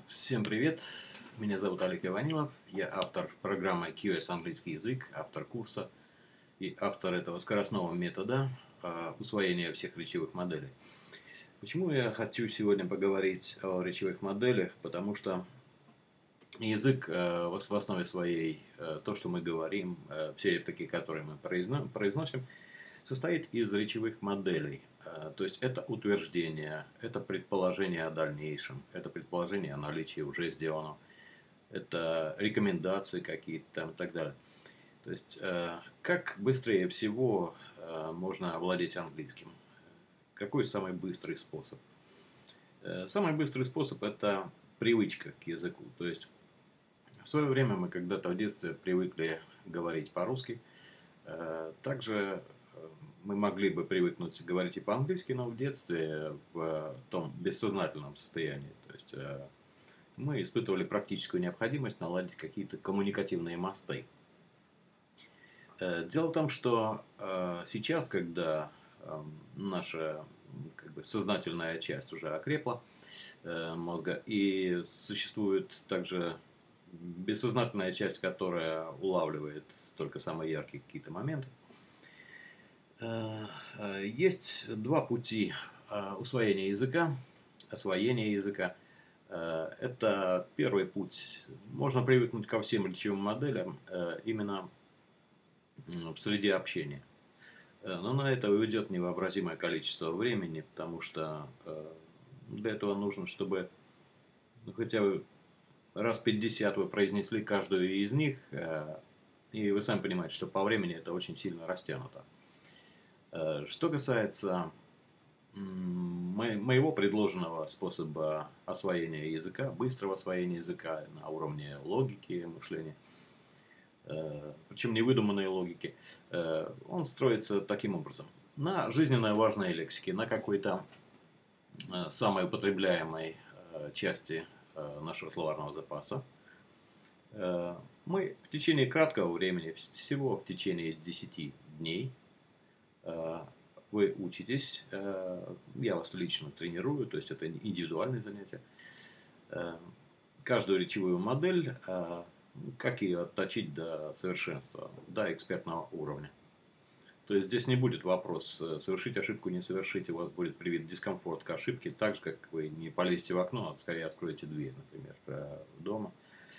Всем привет! Меня зовут Олег Иванилов. Я автор программы QS английский язык, автор курса и автор этого скоростного метода усвоения всех речевых моделей. Почему я хочу сегодня поговорить о речевых моделях? Потому что язык в основе своей, то, что мы говорим, все реплики, которые мы произносим, состоит из речевых моделей. То есть это утверждение, это предположение о дальнейшем, это предположение о наличии уже сделанного, это рекомендации какие-то там и так далее. То есть как быстрее всего можно овладеть английским? Какой самый быстрый способ? Самый быстрый способ это привычка к языку. То есть в свое время мы когда-то в детстве привыкли говорить по-русски. Также мы могли бы привыкнуть говорить и по-английски, но в детстве в том бессознательном состоянии. То есть мы испытывали практическую необходимость наладить какие-то коммуникативные мосты. Дело в том, что сейчас, когда наша сознательная часть уже окрепла мозга, и существует также бессознательная часть, которая улавливает только самые яркие какие-то моменты, есть два пути усвоения языка, освоения языка. Это первый путь. Можно привыкнуть ко всем речевым моделям именно в среде общения. Но на это уйдет невообразимое количество времени, потому что для этого нужно, чтобы хотя бы раз 50 вы произнесли каждую из них, и вы сами понимаете, что по времени это очень сильно растянуто. Что касается моего предложенного способа освоения языка, быстрого освоения языка на уровне логики мышления, причем невыдуманной логики, он строится таким образом. На жизненно важной лексике, на какой-то самой употребляемой части нашего словарного запаса, мы в течение краткого времени, всего в течение 10 дней, вы учитесь, я вас лично тренирую, то есть это индивидуальное занятие, каждую речевую модель, как ее отточить до совершенства, до экспертного уровня. То есть здесь не будет вопрос совершить ошибку, не совершить, у вас будет привит дискомфорт к ошибке, так же, как вы не полезете в окно, а скорее откроете дверь, например, дома.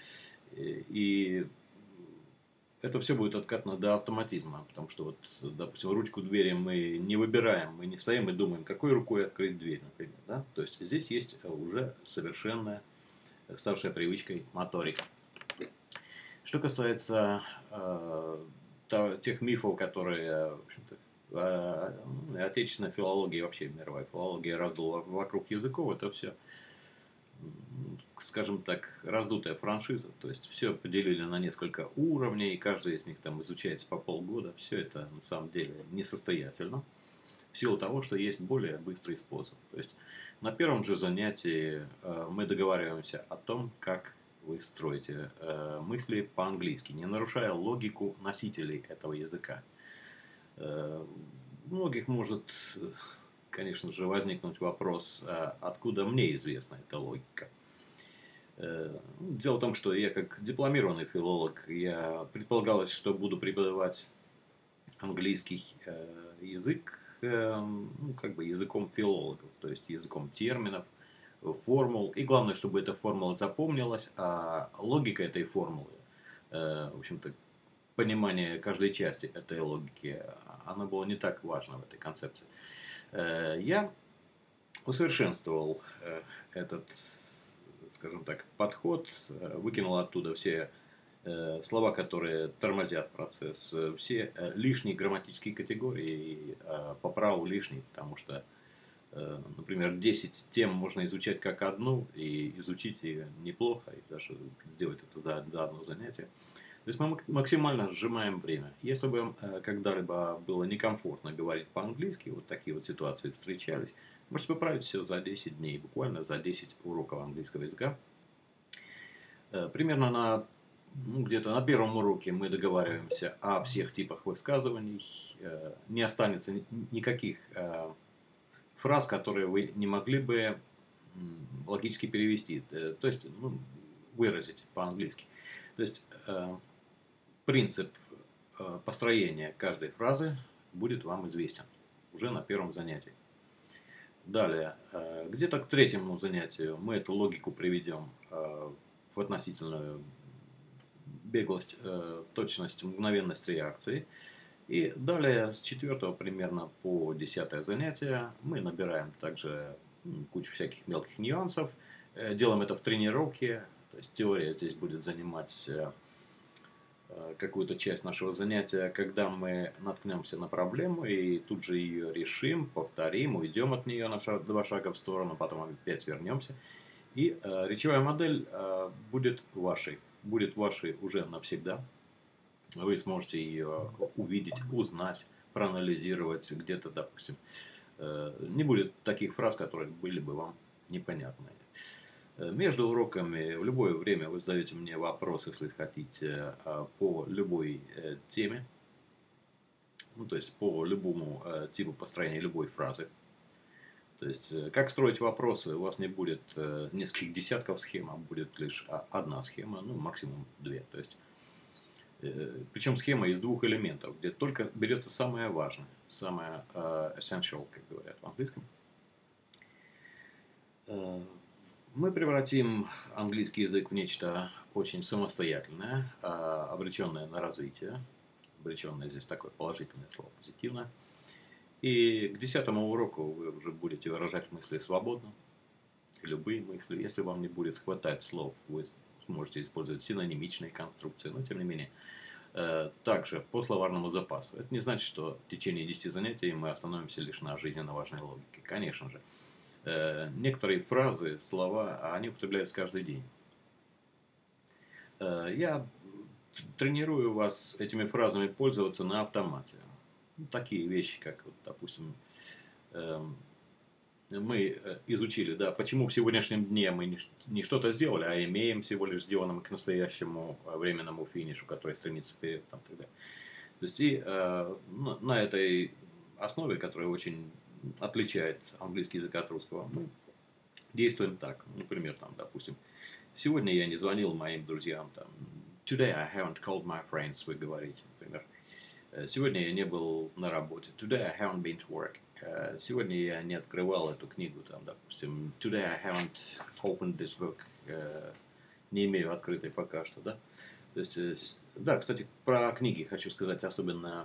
И это все будет откатано до автоматизма, потому что, вот, допустим, ручку двери мы не выбираем, мы не стоим и думаем, какой рукой открыть дверь, например. Да? То есть здесь есть уже совершенная, ставшая привычкой моторика. Что касается тех мифов, которые, в общем-то, отечественная филология, вообще мировая филология раздула вокруг языков, это все, скажем так, раздутая франшиза. То есть все поделили на несколько уровней, и каждый из них там изучается по полгода. Все это на самом деле несостоятельно. В силу того, что есть более быстрый способ. То есть на первом же занятии мы договариваемся о том, как вы строите мысли по-английски, не нарушая логику носителей этого языка. У многих может, конечно же, возникнуть вопрос, откуда мне известна эта логика. Дело в том, что я как дипломированный филолог, я предполагалось, что буду преподавать английский язык как бы языком филологов, то есть языком терминов, формул. И главное, чтобы эта формула запомнилась, а логика этой формулы, в общем-то, понимание каждой части этой логики, она была не так важна в этой концепции. Я усовершенствовал этот, скажем так, подход, выкинул оттуда все слова, которые тормозят процесс, все лишние грамматические категории, по праву лишние, потому что, например, 10 тем можно изучать как одну, и изучить ее неплохо, и даже сделать это за одно занятие. То есть мы максимально сжимаем время. Если бы когда-либо было некомфортно говорить по-английски, вот такие вот ситуации встречались, можете поправить все за 10 дней, буквально за 10 уроков английского языка. Примерно где-то на первом уроке мы договариваемся о всех типах высказываний. Не останется никаких фраз, которые вы не могли бы логически перевести, то есть ну, выразить по-английски. То есть принцип построения каждой фразы будет вам известен уже на первом занятии. Далее, где-то к третьему занятию мы эту логику приведем в относительную беглость, точность, мгновенность реакции. И далее с 4 примерно по 10 занятие мы набираем также кучу всяких мелких нюансов. Делаем это в тренировке. То есть теория здесь будет занимать какую-то часть нашего занятия, когда мы наткнемся на проблему и тут же ее решим, повторим, уйдем от нее на 2 шага в сторону, потом опять вернемся. И речевая модель будет вашей уже навсегда. Вы сможете ее увидеть, узнать, проанализировать где-то, допустим. Не будет таких фраз, которые были бы вам непонятны. Между уроками в любое время вы задаете мне вопрос, если хотите, по любой теме. Ну, то есть по любому типу построения любой фразы. То есть, как строить вопросы, у вас не будет нескольких десятков схем, а будет лишь одна схема, ну, максимум две. То есть, причем схема из 2 элементов, где только берется самое важное, самое essential, как говорят в английском. Мы превратим английский язык в нечто очень самостоятельное, обреченное на развитие. Обреченное здесь такое положительное слово, позитивное. И к 10-му уроку вы уже будете выражать мысли свободно, любые мысли. Если вам не будет хватать слов, вы сможете использовать синонимичные конструкции, но тем не менее. Также по словарному запасу. Это не значит, что в течение 10 занятий мы остановимся лишь на жизненно важной логике. Конечно же. Некоторые фразы, слова, они употребляются каждый день. Я тренирую вас этими фразами пользоваться на автомате. Такие вещи, как, вот, допустим, мы изучили, да, почему в сегодняшнем дне мы не что-то сделали, а имеем всего лишь сделанным к настоящему временному финишу, который стремится вперед. Там, так далее. То есть и на этой основе, которая очень отличает английский язык от русского, мы действуем так. Например, там, допустим, сегодня я не звонил моим друзьям. Там, Today I haven't called my friends, вы говорите, например. Сегодня я не был на работе. Today I haven't been to work. Сегодня я не открывал эту книгу, там, допустим. Today I haven't opened this book. Не имею открытой пока что, да. То есть, да, кстати, про книги хочу сказать. Особенно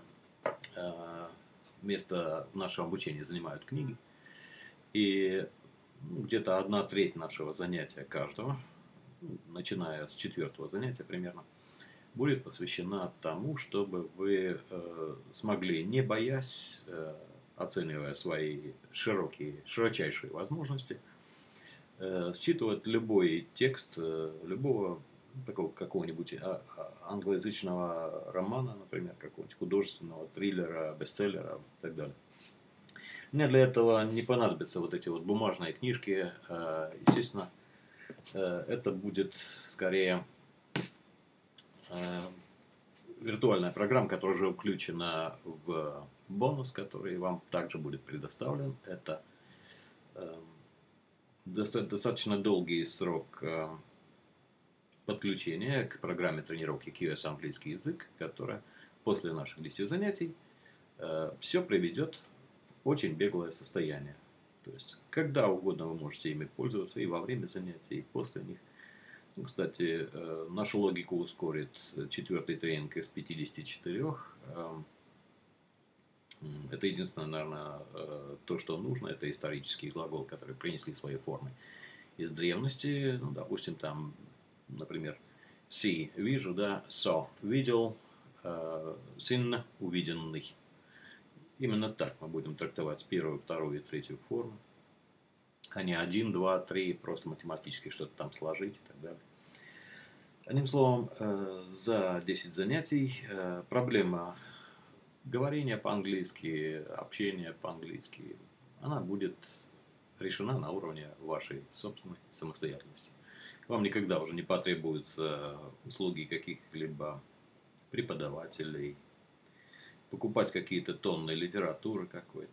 место в нашем обучении занимают книги. И где-то 1/3 нашего занятия каждого, начиная с 4-го занятия примерно, будет посвящена тому, чтобы вы смогли, не боясь, оценивая свои широчайшие возможности, считывать любой текст любого такого какого-нибудь англоязычного романа, например, какого-нибудь художественного триллера, бестселлера и так далее. Мне для этого не понадобятся вот эти вот бумажные книжки. Естественно, это будет скорее виртуальная программа, которая уже включена в бонус, который вам также будет предоставлен. Это достаточно долгий срок подключения к программе тренировки QS английский язык, которая после наших 10 занятий все приведет в очень беглое состояние. То есть, когда угодно вы можете ими пользоваться и во время занятий, и после них. Ну, кстати, нашу логику ускорит 4-й тренинг из 54. Это единственное, наверное, то, что нужно. Это исторический глагол, который принесли свои формы из древности. Ну, допустим, там, например, see – вижу, да, saw – видел, seen – увиденный. Именно так мы будем трактовать 1-ю, 2-ю и 3-ю форму. А не 1, 2, 3, просто математически что-то там сложить и так далее. Одним словом, за 10 занятий проблема говорения по-английски, общения по-английски, она будет решена на уровне вашей собственной самостоятельности. Вам никогда уже не потребуются услуги каких-либо преподавателей, покупать какие-то тонны литературы какой-то.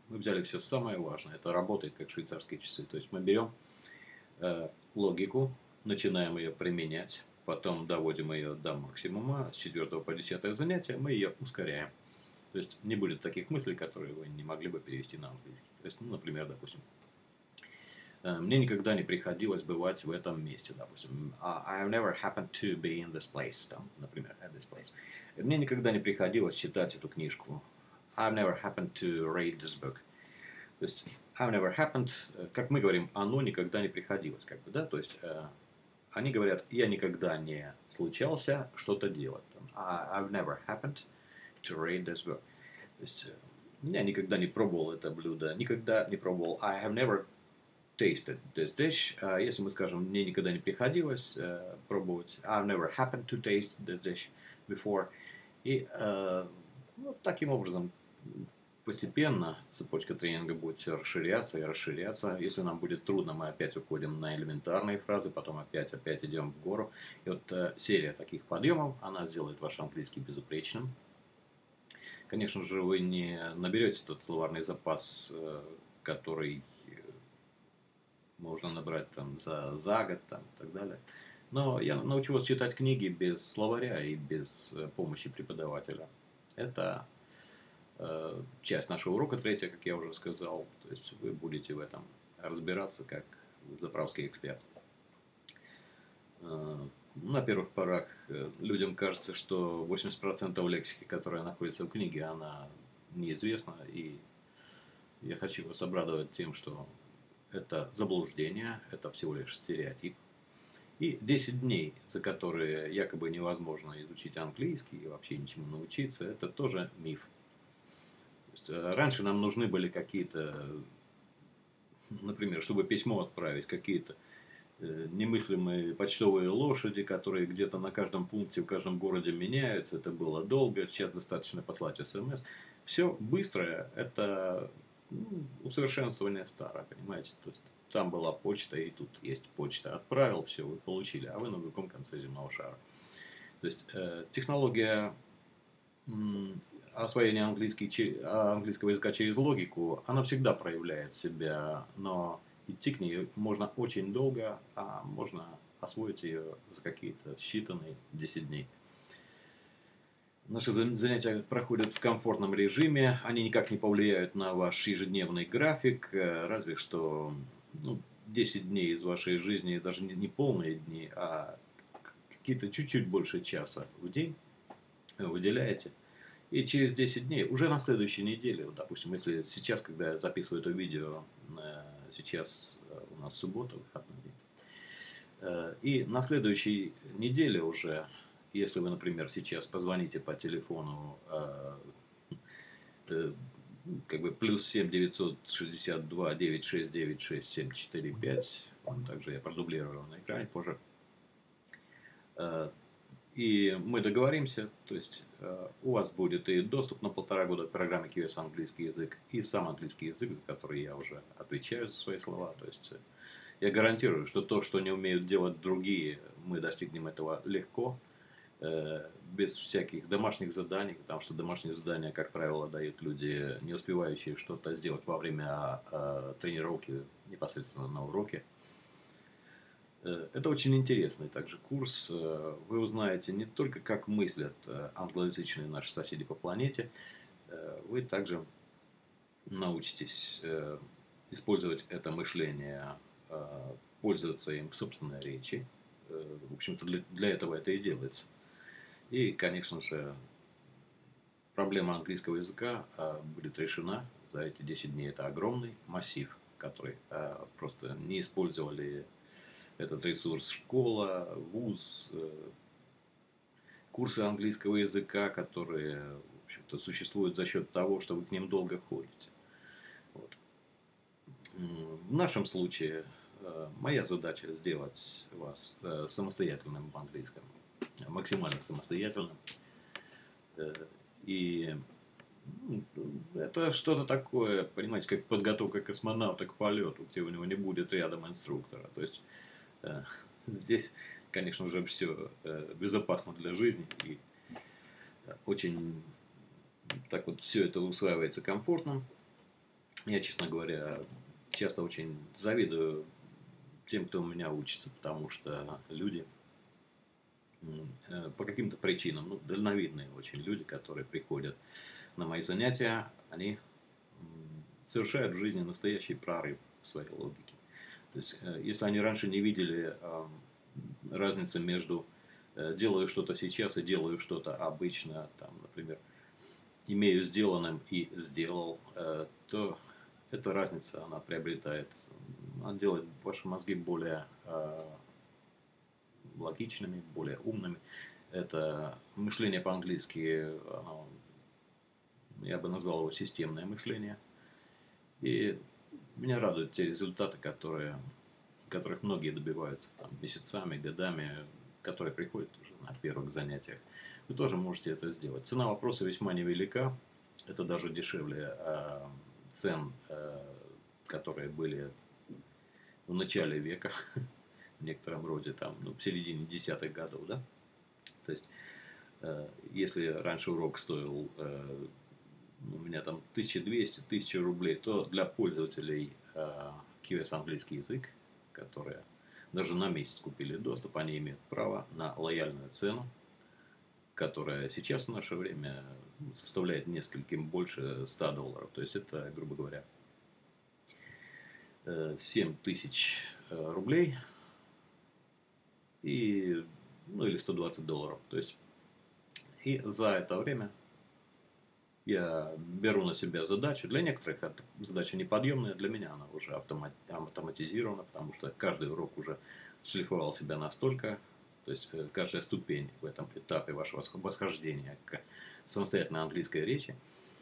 Мы взяли все самое важное. Это работает как швейцарские часы. То есть мы берем логику, начинаем ее применять, потом доводим ее до максимума, с 4 по 10 занятие мы ее ускоряем. То есть не будет таких мыслей, которые вы не могли бы перевести на английский. То есть, ну, например, допустим, мне никогда не приходилось бывать в этом месте, допустим. I've never happened to be in this place, там, например, at this place. Мне никогда не приходилось читать эту книжку. I've never happened to read this book. То есть, I've never happened, как мы говорим, оно никогда не приходилось, как бы, да, то есть, они говорят, я никогда не случался что-то делать. I've never happened to read this book. То есть, я никогда не пробовал это блюдо, никогда не пробовал. I have never tasted this dish. Если мы скажем, мне никогда не приходилось пробовать. I've never happened to taste this dish before. И вот таким образом постепенно цепочка тренинга будет все расширяться и расширяться. Если нам будет трудно, мы опять уходим на элементарные фразы, потом опять идем в гору. И вот серия таких подъемов, она сделает ваш английский безупречным. Конечно же, вы не наберете тот словарный запас, который можно набрать там, за год там, и так далее. Но я научу вас читать книги без словаря и без помощи преподавателя. Это часть нашего урока, третья, как я уже сказал. То есть вы будете в этом разбираться как заправский эксперт. На первых порах людям кажется, что 80% лексики, которая находится в книге, она неизвестна. И я хочу вас обрадовать тем, что это заблуждение, это всего лишь стереотип. И 10 дней, за которые якобы невозможно изучить английский и вообще ничему научиться, это тоже миф. То есть, раньше нам нужны были какие-то, например, чтобы письмо отправить, какие-то немыслимые почтовые лошади, которые где-то на каждом пункте в каждом городе меняются. Это было долго, сейчас достаточно послать смс. Все быстрое, это усовершенствование старое, понимаете? То есть, там была почта, и тут есть почта. Отправил, все, вы получили, а вы на другом конце земного шара. То есть, технология освоения английского языка через логику, она всегда проявляет себя, но идти к ней можно очень долго, а можно освоить ее за какие-то считанные 10 дней. Наши занятия проходят в комфортном режиме, они никак не повлияют на ваш ежедневный график, разве что 10 дней из вашей жизни, даже не полные дни, а какие-то чуть-чуть больше часа в день выделяете. И через 10 дней, уже на следующей неделе, вот, допустим, если сейчас, когда я записываю это видео, сейчас у нас суббота, выходной день, и на следующей неделе уже, если вы, например, сейчас позвоните по телефону, как бы +7 962 969 6745, также я продублирую на экране позже, и мы договоримся, то есть у вас будет и доступ на 1,5 года к программе QS английский язык, и сам английский язык, за который я уже отвечаю за свои слова. То есть я гарантирую, что то, что не умеют делать другие, мы достигнем этого легко, без всяких домашних заданий, потому что домашние задания, как правило, дают люди, не успевающие что-то сделать во время тренировки непосредственно на уроке. Это очень интересный также курс. Вы узнаете не только, как мыслят англоязычные наши соседи по планете, вы также научитесь использовать это мышление, пользоваться им в собственной речи. В общем-то, для этого это и делается. И, конечно же, проблема английского языка будет решена за эти 10 дней. Это огромный массив, который просто не использовали этот ресурс школа, вуз, курсы английского языка, которые, в общем-то, существуют за счет того, что вы к ним долго ходите. Вот. В нашем случае моя задача сделать вас самостоятельным в английском, максимально самостоятельным. И это что-то такое, понимаете, как подготовка космонавта к полету, где у него не будет рядом инструктора. То есть здесь, конечно же, все безопасно для жизни и очень так вот все это усваивается комфортно. Я, честно говоря, часто очень завидую тем, кто у меня учится, потому что люди по каким-то причинам, ну, дальновидные очень люди, которые приходят на мои занятия, они совершают в жизни настоящий прорыв в своей логике. То есть, если они раньше не видели разницы между делаю что-то сейчас и делаю что-то обычно, там, например, имею сделанным и сделал, то эта разница, она приобретает, она делает ваши мозги более логичными, более умными. Это мышление по-английски, я бы назвал его системное мышление. И меня радуют те результаты, которых многие добиваются там, месяцами, годами, которые приходят уже на первых занятиях. Вы тоже можете это сделать. Цена вопроса весьма невелика. Это даже дешевле цен, которые были в начале века, в некотором роде, там, ну, в середине десятых годов, да. То есть, если раньше урок стоил у меня там 1200-1000 рублей, то для пользователей QS английский язык, которые даже на месяц купили доступ, они имеют право на лояльную цену, которая сейчас в наше время составляет нескольким больше $100. То есть это, грубо говоря, 7000 рублей и, ну, или $120. То есть и за это время я беру на себя задачу. Для некоторых эта задача неподъемная, для меня она уже автоматизирована, потому что каждый урок уже шлифовал себя настолько, то есть каждая ступень в этом этапе вашего восхождения к самостоятельной английской речи,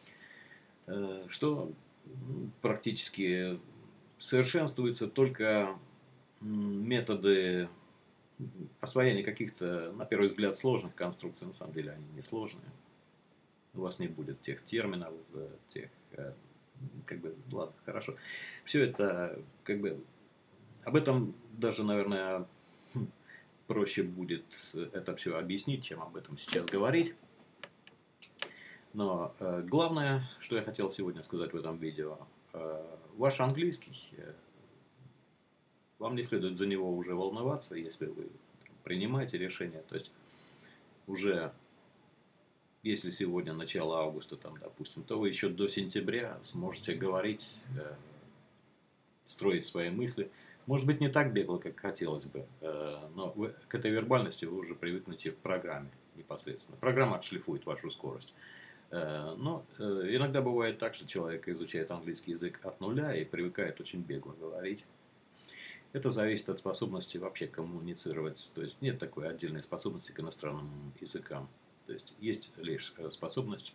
что практически совершенствуются только методы освоения каких-то, на первый взгляд, сложных конструкций. На самом деле они не сложные. У вас не будет тех терминов, тех, как бы, ладно, хорошо. Все это, как бы, об этом даже, наверное, проще будет это все объяснить, чем об этом сейчас говорить. Но главное, что я хотел сегодня сказать в этом видео, ваш английский, вам не следует за него уже волноваться, если вы принимаете решение. То есть уже, если сегодня начало августа, там, допустим, то вы еще до сентября сможете говорить, строить свои мысли. Может быть, не так бегло, как хотелось бы, но вы, к этой вербальности вы уже привыкнете в программе непосредственно. Программа отшлифует вашу скорость. Но иногда бывает так, что человек изучает английский язык от нуля и привыкает очень бегло говорить. Это зависит от способности вообще коммуницировать. То есть нет такой отдельной способности к иностранным языкам. То есть есть лишь способность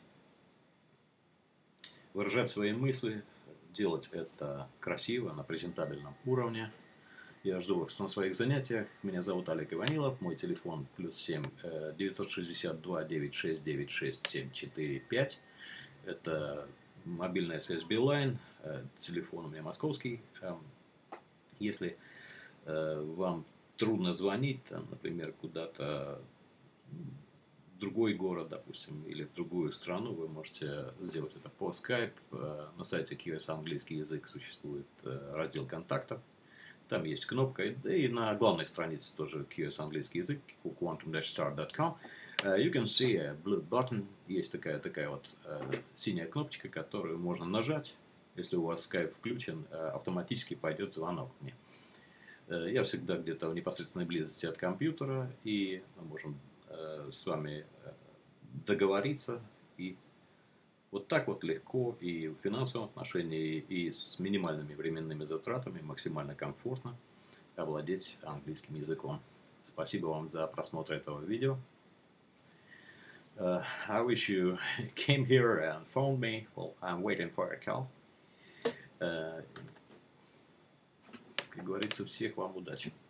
выражать свои мысли, делать это красиво, на презентабельном уровне. Я жду вас на своих занятиях. Меня зовут Олег Иванилов. Мой телефон +7 962 969 6745. Это мобильная связь Билайн. Телефон у меня московский. Если вам трудно звонить, там, например, куда-то в другой город, допустим, или в другую страну, вы можете сделать это по Skype. На сайте QS английский язык существует раздел контактов. Там есть кнопка, да и на главной странице тоже QS английский язык, quantum-start.com. You can see a blue button. Есть такая вот синяя кнопочка, которую можно нажать. Если у вас Skype включен, автоматически пойдет звонок мне. Я всегда где-то в непосредственной близости от компьютера, и мы можем с вами договориться. И вот так вот легко и в финансовом отношении, и с минимальными временными затратами максимально комфортно овладеть английским языком. Спасибо вам за просмотр этого видео. I wish you came here and phoned me. Well, I'm waiting for a call. Как говорится, всех вам удачи.